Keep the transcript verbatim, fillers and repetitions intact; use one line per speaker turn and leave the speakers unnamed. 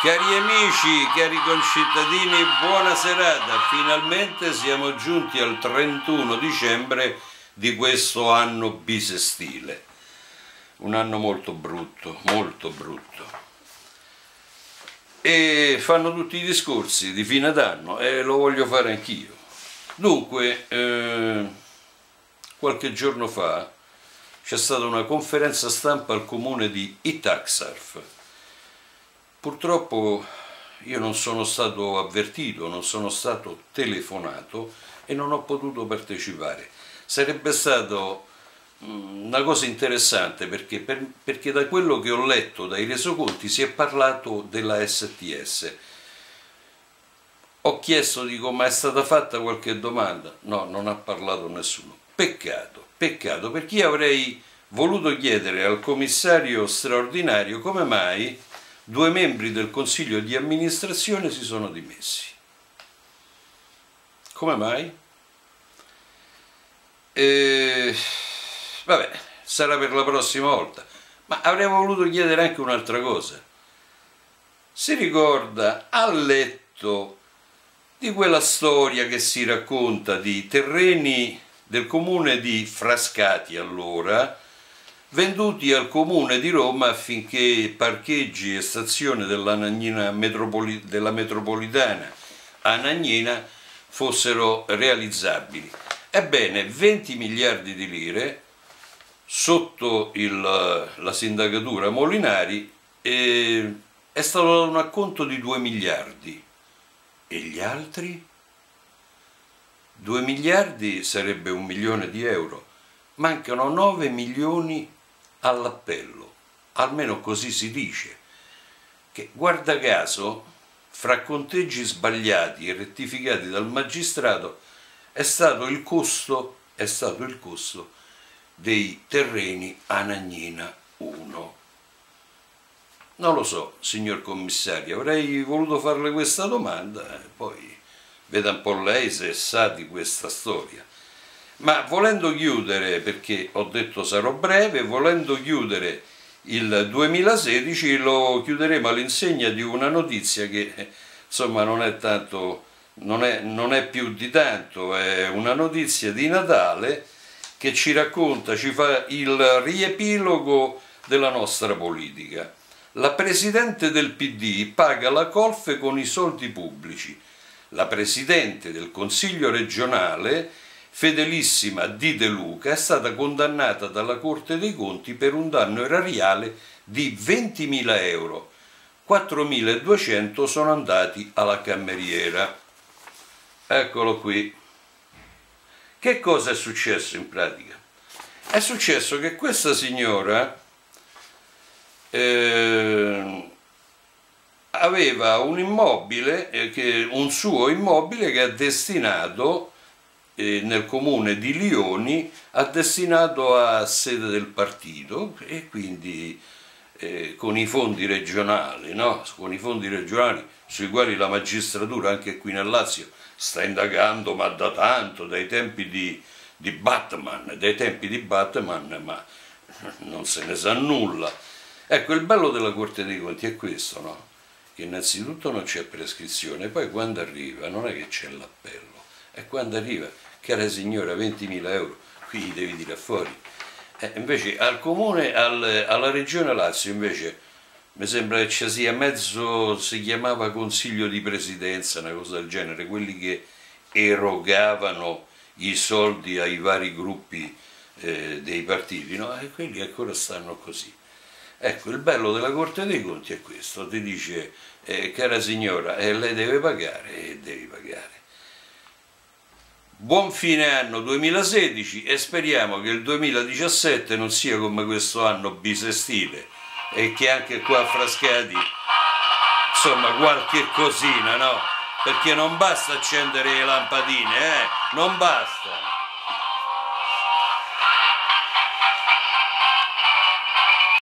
Cari amici, cari concittadini, buona serata. Finalmente siamo giunti al trentuno dicembre di questo anno bisestile. Un anno molto brutto, molto brutto. E fanno tutti i discorsi di fine d'anno e lo voglio fare anch'io. Dunque, eh, qualche giorno fa c'è stata una conferenza stampa al comune di Itaxarf. Purtroppo io non sono stato avvertito, non sono stato telefonato e non ho potuto partecipare. Sarebbe stato una cosa interessante perché, per, perché da quello che ho letto dai resoconti si è parlato della S T S. Ho chiesto, dico, ma è stata fatta qualche domanda? No, non ha parlato nessuno. Peccato, peccato, perché io avrei voluto chiedere al commissario straordinario come mai due membri del consiglio di amministrazione si sono dimessi. Come mai? E... vabbè, sarà per la prossima volta. Ma avremmo voluto chiedere anche un'altra cosa. Si ricorda, ha letto di quella storia che si racconta di terreni del comune di Frascati allora, venduti al comune di Roma affinché parcheggi e stazione della, metropoli, della metropolitana Anagnina fossero realizzabili. Ebbene, venti miliardi di lire sotto il, la sindacatura Molinari eh, è stato dato un acconto di due miliardi. E gli altri? due miliardi sarebbe un milione di euro. Mancano nove milioni all'appello, almeno così si dice, che guarda caso, fra conteggi sbagliati e rettificati dal magistrato, è stato il costo, è stato il costo dei terreni Anagnina uno. Non lo so, signor commissario, avrei voluto farle questa domanda, eh, poi veda un po' lei se sa di questa storia. Ma volendo chiudere, perché ho detto sarò breve, volendo chiudere il duemilasedici lo chiuderemo all'insegna di una notizia che insomma non è tanto, non è, non è più di tanto, è una notizia di Natale che ci racconta, ci fa il riepilogo della nostra politica. La Presidente del P D paga la colfe con i soldi pubblici. La Presidente del Consiglio regionale, fedelissima di De Luca, è stata condannata dalla Corte dei Conti per un danno erariale di ventimila euro. quattromiladuecento sono andati alla cameriera. Eccolo qui. Che cosa è successo in pratica? È successo che questa signora eh, aveva un immobile, eh, che, un suo immobile che ha destinato eh, nel comune di Lioni, ha destinato a sede del partito e quindi eh, con i fondi regionali, no? Con i fondi regionali sui quali la magistratura anche qui nel Lazio sta indagando, ma da tanto, dai tempi di, di Batman, dai tempi di Batman, ma non se ne sa nulla. Ecco, il bello della Corte dei Conti è questo, no? Che innanzitutto non c'è prescrizione, poi quando arriva non è che c'è l'appello, è quando arriva, cara signora, ventimila euro, qui gli devi tirare fuori. Eh, invece al comune, al, alla regione Lazio invece mi sembra che ci sia mezzo, si chiamava consiglio di presidenza, una cosa del genere, quelli che erogavano i soldi ai vari gruppi eh, dei partiti, no? E quelli ancora stanno così. Ecco, il bello della Corte dei Conti è questo, ti dice, eh, cara signora, eh, lei deve pagare e eh, devi pagare. Buon fine anno duemilasedici e speriamo che il duemiladiciassette non sia come questo anno bisestile e che anche qua a Frascati, insomma, qualche cosina, no? Perché non basta accendere le lampadine, eh? Non basta.